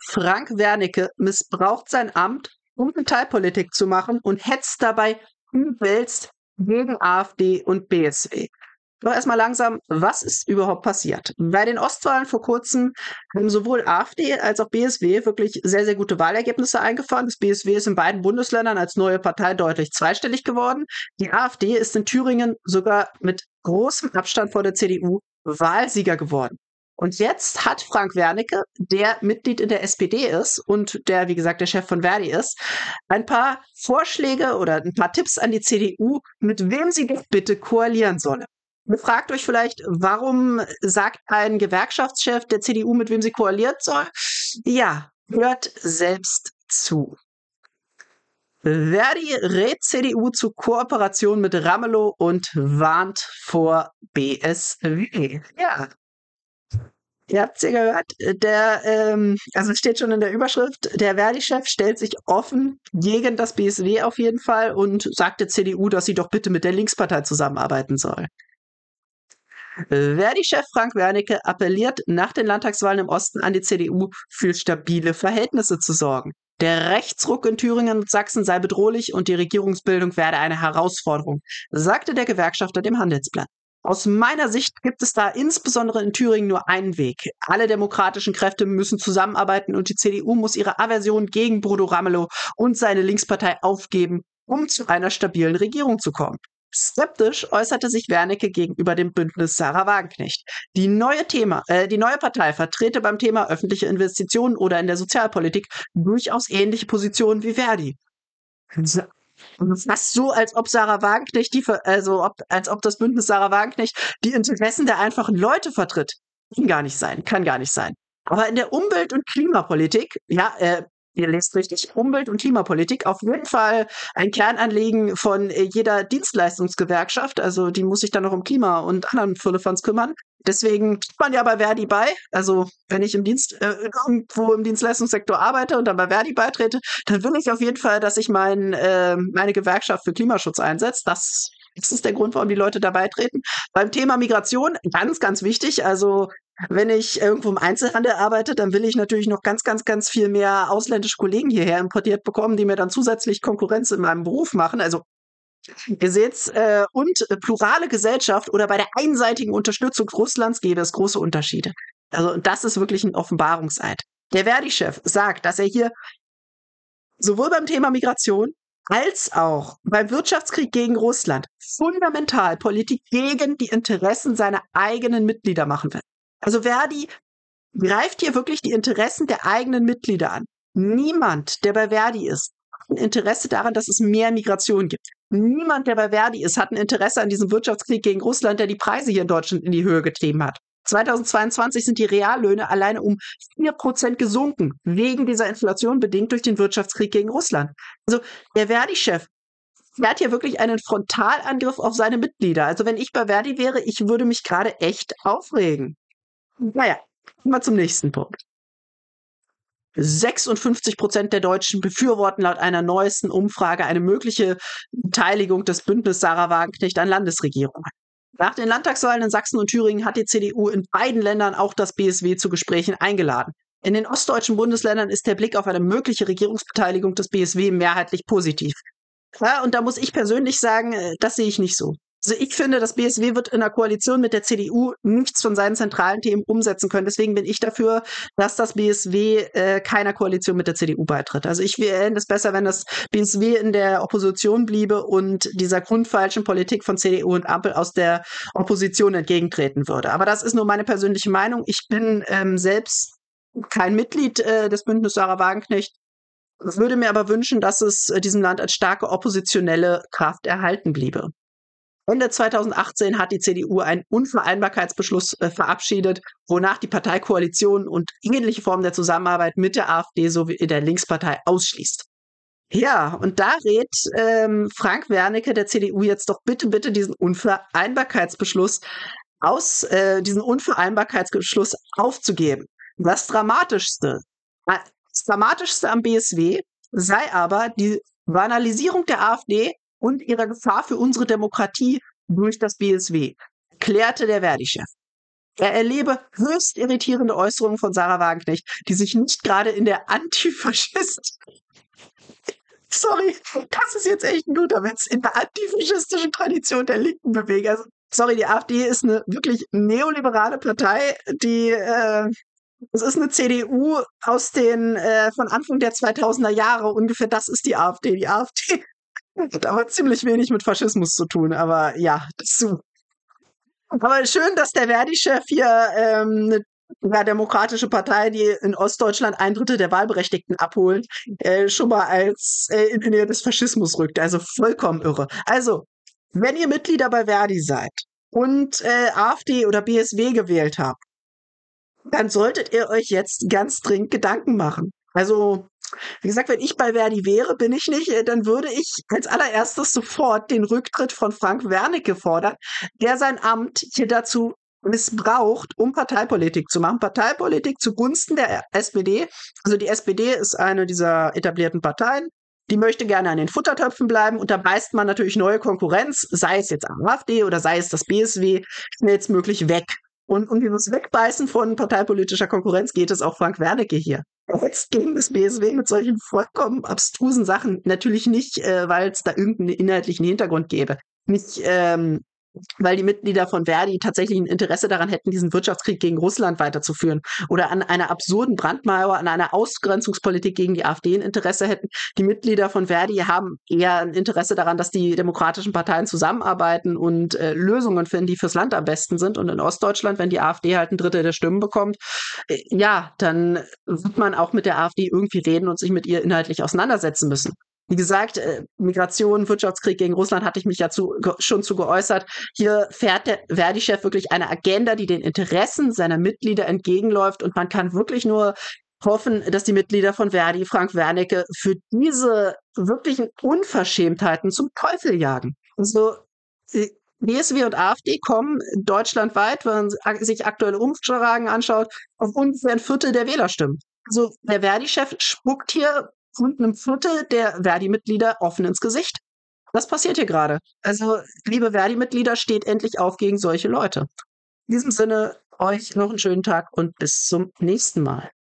Frank Wernicke missbraucht sein Amt, um Parteipolitik zu machen und hetzt dabei übelst gegen AfD und BSW. Doch erstmal langsam, was ist überhaupt passiert? Bei den Ostwahlen vor kurzem haben sowohl AfD als auch BSW wirklich sehr, sehr gute Wahlergebnisse eingefahren. Das BSW ist in beiden Bundesländern als neue Partei deutlich zweistellig geworden. Die AfD ist in Thüringen sogar mit großem Abstand vor der CDU Wahlsieger geworden. Und jetzt hat Frank Wernicke, der Mitglied in der SPD ist und der, wie gesagt, der Chef von Verdi ist, ein paar Vorschläge oder ein paar Tipps an die CDU, mit wem sie doch bitte koalieren solle. Ihr fragt euch vielleicht, warum sagt ein Gewerkschaftschef der CDU, mit wem sie koaliert soll? Ja, hört selbst zu. Verdi rät CDU zu Kooperation mit Ramelow und warnt vor BSW. Ja, ihr habt's ja gehört, also steht schon in der Überschrift, der Verdi-Chef stellt sich offen gegen das BSW auf jeden Fall und sagt der CDU, dass sie doch bitte mit der Linkspartei zusammenarbeiten soll. Verdi-Chef Frank Wernicke appelliert nach den Landtagswahlen im Osten an die CDU, für stabile Verhältnisse zu sorgen. Der Rechtsruck in Thüringen und Sachsen sei bedrohlich und die Regierungsbildung werde eine Herausforderung, sagte der Gewerkschafter dem Handelsblatt. Aus meiner Sicht gibt es da insbesondere in Thüringen nur einen Weg. Alle demokratischen Kräfte müssen zusammenarbeiten und die CDU muss ihre Aversion gegen Bodo Ramelow und seine Linkspartei aufgeben, um zu einer stabilen Regierung zu kommen. Skeptisch äußerte sich Wernicke gegenüber dem Bündnis Sarah Wagenknecht. Die neue Partei vertrete beim Thema öffentliche Investitionen oder in der Sozialpolitik durchaus ähnliche Positionen wie Verdi. Fast so, als ob Sarah Wagenknecht als ob das Bündnis Sarah Wagenknecht die Interessen der einfachen Leute vertritt. Kann gar nicht sein. Aber in der Umwelt- und Klimapolitik, ihr lest richtig, Umwelt- und Klimapolitik, auf jeden Fall ein Kernanliegen von jeder Dienstleistungsgewerkschaft. Also die muss sich dann noch um Klima und anderen Firlefanz kümmern. Deswegen tut man ja bei Verdi bei. Also wenn ich irgendwo im Dienstleistungssektor arbeite und dann bei Verdi beitrete, dann will ich auf jeden Fall, dass sich meine Gewerkschaft für Klimaschutz einsetzt. Das ist der Grund, warum die Leute da beitreten. Beim Thema Migration, ganz, ganz wichtig. Also wenn ich irgendwo im Einzelhandel arbeite, dann will ich natürlich noch ganz, ganz, ganz viel mehr ausländische Kollegen hierher importiert bekommen, die mir dann zusätzlich Konkurrenz in meinem Beruf machen. Also ihr seht's, plurale Gesellschaft oder bei der einseitigen Unterstützung Russlands gäbe es große Unterschiede. Also das ist wirklich ein Offenbarungseid. Der Verdi-Chef sagt, dass er hier sowohl beim Thema Migration als auch beim Wirtschaftskrieg gegen Russland fundamental Politik gegen die Interessen seiner eigenen Mitglieder machen will. Also Verdi greift hier wirklich die Interessen der eigenen Mitglieder an. Niemand, der bei Verdi ist, hat ein Interesse daran, dass es mehr Migration gibt. Niemand, der bei Verdi ist, hat ein Interesse an diesem Wirtschaftskrieg gegen Russland, der die Preise hier in Deutschland in die Höhe getrieben hat. 2022 sind die Reallöhne alleine um 4% gesunken, wegen dieser Inflation bedingt durch den Wirtschaftskrieg gegen Russland. Also der Verdi-Chef fährt hier wirklich einen Frontalangriff auf seine Mitglieder. Also wenn ich bei Verdi wäre, ich würde mich gerade echt aufregen. Naja, mal zum nächsten Punkt. 56% der Deutschen befürworten laut einer neuesten Umfrage eine mögliche Beteiligung des Bündnis Sarah Wagenknecht an Landesregierungen. Nach den Landtagswahlen in Sachsen und Thüringen hat die CDU in beiden Ländern auch das BSW zu Gesprächen eingeladen. In den ostdeutschen Bundesländern ist der Blick auf eine mögliche Regierungsbeteiligung des BSW mehrheitlich positiv. Ja, und da muss ich persönlich sagen, das sehe ich nicht so. Also ich finde, das BSW wird in der Koalition mit der CDU nichts von seinen zentralen Themen umsetzen können. Deswegen bin ich dafür, dass das BSW keiner Koalition mit der CDU beitritt. Also ich fände es besser, wenn das BSW in der Opposition bliebe und dieser grundfalschen Politik von CDU und Ampel aus der Opposition entgegentreten würde. Aber das ist nur meine persönliche Meinung. Ich bin selbst kein Mitglied des Bündnis Sarah Wagenknecht. Würde mir aber wünschen, dass es diesem Land als starke oppositionelle Kraft erhalten bliebe. Ende 2018 hat die CDU einen Unvereinbarkeitsbeschluss verabschiedet, wonach die Parteikoalition und ähnliche Formen der Zusammenarbeit mit der AfD sowie der Linkspartei ausschließt. Ja, und da rät Frank Wernicke der CDU jetzt doch bitte diesen Unvereinbarkeitsbeschluss aufzugeben. Das Dramatischste am BSW sei aber die Banalisierung der AfD und ihrer Gefahr für unsere Demokratie durch das BSW, erklärte der Verdi-Chef. Er erlebe höchst irritierende Äußerungen von Sarah Wagenknecht, die sich nicht gerade in der Antifaschist sorry, das ist jetzt echt ein guter Witz, in der antifaschistischen Tradition der linken Bewegung. Also, sorry, die AfD ist eine wirklich neoliberale Partei, die es ist eine CDU aus den von Anfang der 2000er Jahre ungefähr. Das ist die AfD. Die AfD hat aber ziemlich wenig mit Faschismus zu tun. Aber ja, das so. Aber schön, dass der Verdi-Chef hier eine demokratische Partei, die in Ostdeutschland 1/3 der Wahlberechtigten abholt, schon mal als in die Nähe des Faschismus rückt. Also vollkommen irre. Also, wenn ihr Mitglieder bei Verdi seid und AfD oder BSW gewählt habt, dann solltet ihr euch jetzt ganz dringend Gedanken machen. Also, wie gesagt, wenn ich bei Verdi wäre, bin ich nicht, dann würde ich als allererstes sofort den Rücktritt von Frank Wernicke fordern, der sein Amt hier dazu missbraucht, um Parteipolitik zu machen. Parteipolitik zugunsten der SPD. Also die SPD ist eine dieser etablierten Parteien. Die möchte gerne an den Futtertöpfen bleiben und da beißt man natürlich neue Konkurrenz, sei es jetzt AfD oder sei es das BSW, schnellstmöglich weg. Und um dieses Wegbeißen von parteipolitischer Konkurrenz geht es auch Frank Wernicke hier. Er hetzt gegen das BSW mit solchen vollkommen abstrusen Sachen. Natürlich nicht, weil es da irgendeinen inhaltlichen Hintergrund gäbe. Nicht, weil die Mitglieder von Verdi tatsächlich ein Interesse daran hätten, diesen Wirtschaftskrieg gegen Russland weiterzuführen oder an einer absurden Brandmauer, an einer Ausgrenzungspolitik gegen die AfD ein Interesse hätten. Die Mitglieder von Verdi haben eher ein Interesse daran, dass die demokratischen Parteien zusammenarbeiten und Lösungen finden, die fürs Land am besten sind. Und in Ostdeutschland, wenn die AfD halt 1/3 der Stimmen bekommt, ja, dann wird man auch mit der AfD irgendwie reden und sich mit ihr inhaltlich auseinandersetzen müssen. Wie gesagt, Migration, Wirtschaftskrieg gegen Russland hatte ich mich ja schon zu geäußert. Hier fährt der Verdi-Chef wirklich eine Agenda, die den Interessen seiner Mitglieder entgegenläuft. Und man kann wirklich nur hoffen, dass die Mitglieder von Verdi, Frank Wernicke, für diese wirklichen Unverschämtheiten zum Teufel jagen. Also BSW und AfD kommen deutschlandweit, wenn man sich aktuelle Umfragen anschaut, auf ungefähr 1/4 der Wählerstimmen. Also der Verdi-Chef spuckt hier rund 1/4 der Verdi-Mitglieder offen ins Gesicht. Was passiert hier gerade? Also, liebe Verdi-Mitglieder, steht endlich auf gegen solche Leute. In diesem Sinne, euch noch einen schönen Tag und bis zum nächsten Mal.